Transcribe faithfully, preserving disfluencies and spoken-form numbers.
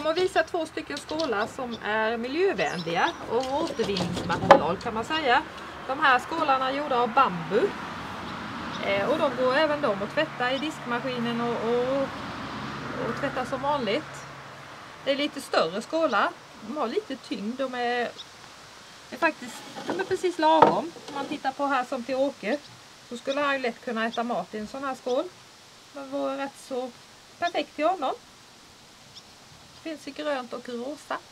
kommer att visa två stycken skålar som är miljövänliga och återvinningsmaterial kan man säga. De här skålarna är gjorda av bambu. Eh, och de går även de att tvätta i diskmaskinen och, och, och tvätta som vanligt. Det är lite större skålar. De har lite tyngd. De är, är faktiskt de är precis lagom. Om man tittar på här som till Åke, så skulle han ju lätt kunna äta mat i en sån här skål. Men var rätt så perfekt till honom. Finns i grönt och rosa.